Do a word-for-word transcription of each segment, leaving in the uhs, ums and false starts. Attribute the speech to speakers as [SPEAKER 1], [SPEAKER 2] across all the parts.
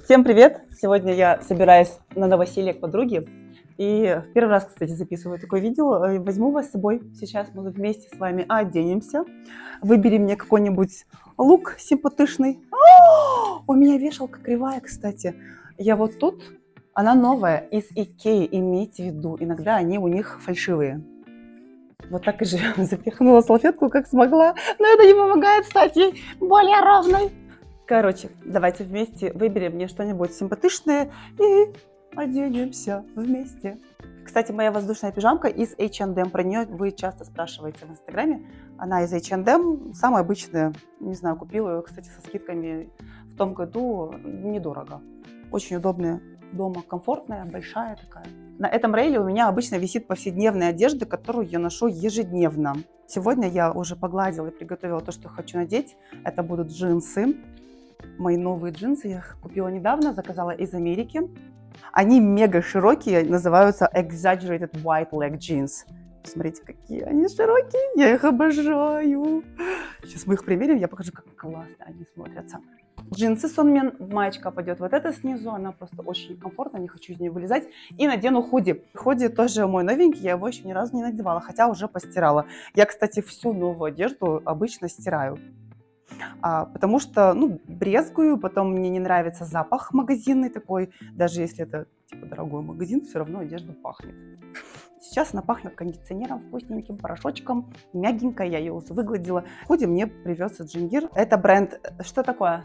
[SPEAKER 1] Всем привет! Сегодня я собираюсь на новоселье к подруге. И в первый раз, кстати, записываю такое видео. Возьму вас с собой. Сейчас мы вместе с вами оденемся. Выбери мне какой-нибудь лук симпатичный. О, у меня вешалка кривая, кстати. Я вот тут, она новая, из Икеи, имейте в виду. Иногда они у них фальшивые. Вот так и живем. Запихнула салфетку, как смогла. Но это не помогает стать ей более ровной. Короче, давайте вместе выберем мне что-нибудь симпатичное и оденемся вместе. Кстати, моя воздушная пижамка из эйч энд эм. Про нее вы часто спрашиваете в инстаграме. Она из эйч энд эм, самая обычная. Не знаю, купила ее, кстати, со скидками в том году. Недорого. Очень удобная дома, комфортная, большая такая. На этом рейле у меня обычно висит повседневная одежда, которую я ношу ежедневно. Сегодня я уже погладила и приготовила то, что хочу надеть. Это будут джинсы. Мои новые джинсы я их купила недавно, заказала из Америки. Они мега широкие, называются Exaggerated White Leg Jeans. Смотрите, какие они широкие, я их обожаю. Сейчас мы их примерим, я покажу, как классно они смотрятся. Джинсы Сонмин, маечка пойдет вот эта снизу, она просто очень комфортная, не хочу из нее вылезать. И надену худи. Худи тоже мой новенький, я его еще ни разу не надевала, хотя уже постирала. Я, кстати, всю новую одежду обычно стираю. А, потому что, ну, брезгую, потом мне не нравится запах магазинный такой, даже если это, типа, дорогой магазин, все равно одежда пахнет. Сейчас она пахнет кондиционером, вкусненьким порошочком, мягенькая, я ее уже выгладила. Худи мне привез Джингир. Это бренд, что такое?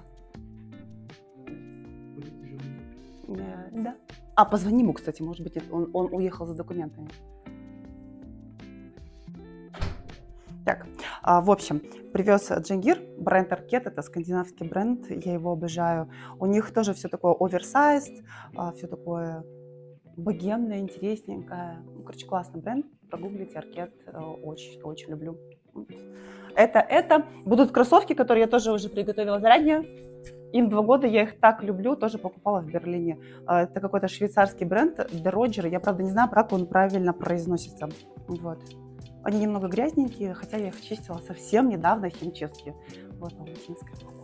[SPEAKER 1] Да. А, позвони ему, кстати, может быть, он, он уехал за документами. Так, а, в общем, привез Джингир, бренд Аркет, это скандинавский бренд, я его обожаю. У них тоже все такое оверсайз, а, все такое богемное, интересненькое. Ну, короче, классный бренд, прогуглите Аркет, очень-очень люблю. Это, это будут кроссовки, которые я тоже уже приготовила заранее. Им два года, я их так люблю, тоже покупала в Берлине. Это какой-то швейцарский бренд, De Roger, я, правда, не знаю, как он правильно произносится. Вот. Они немного грязненькие, хотя я их чистила совсем недавно в химчистке. Вот он, латинская погода.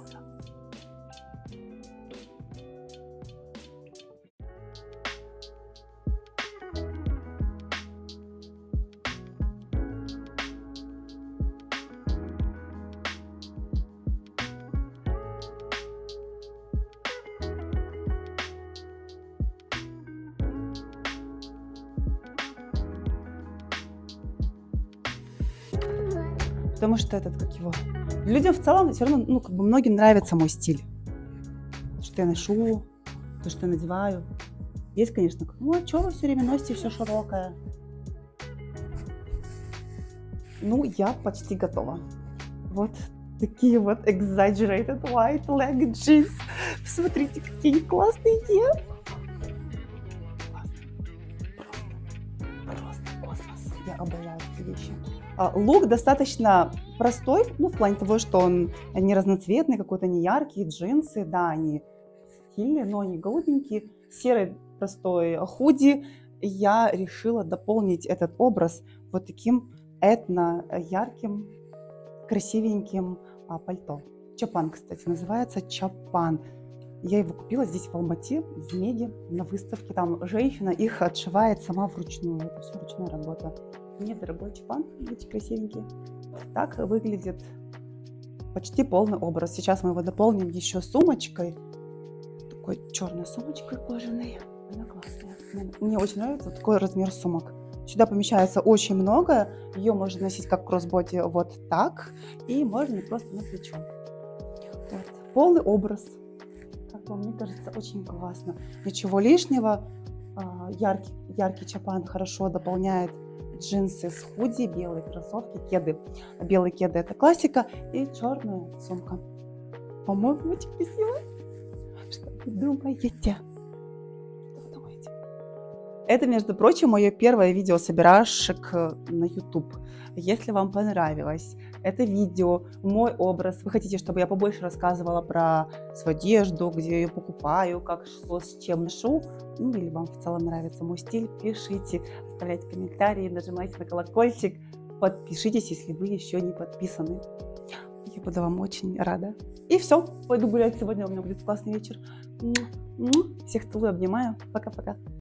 [SPEAKER 1] Потому что этот, как его, людям в целом все равно, ну, как бы многим нравится мой стиль. То, что я ношу, то, что я надеваю. Есть, конечно, ну, а что вы все время носите все широкое? Ну, я почти готова. Вот такие вот Exaggerated White Leg Jeans. Смотрите, какие классные. Просто, просто космос. Я обожаю эти вещи. Лук достаточно простой, ну, в плане того, что он не разноцветный, какой-то не яркий, джинсы, да, они стильные, но они голубенькие, серый простой худи. Я решила дополнить этот образ вот таким этно-ярким, красивеньким а, пальто. Чапан, кстати, называется Чапан. Я его купила здесь в Алмате, в Меге, на выставке. Там женщина их отшивает сама вручную. Это все ручная работа. Недорогой чапан, видите, красивенький. Так выглядит почти полный образ. Сейчас мы его дополним еще сумочкой. Такой черной сумочкой кожаной. Она классная. Мне очень нравится такой размер сумок. Сюда помещается очень много. Ее можно носить как кроссбоди вот так. И можно просто на плечо. Вот. Полный образ. Как вам, мне кажется, очень классно. Ничего лишнего. Яркий, яркий чапан хорошо дополняет джинсы с худи, белые кроссовки, кеды. Белые кеды — это классика. И черная сумка. По-моему, очень красиво. Что вы думаете? Что вы думаете? Это, между прочим, мое первое видео собирашек на YouTube. Если вам понравилось это видео, мой образ, вы хотите, чтобы я побольше рассказывала про свою одежду, где я ее покупаю, как, что, с чем ношу, ну или вам в целом нравится мой стиль, пишите, оставляйте комментарии, нажимайте на колокольчик, подпишитесь, если вы еще не подписаны. Я буду вам очень рада. И все, пойду гулять сегодня, у меня будет классный вечер. Всех целую, обнимаю. Пока-пока.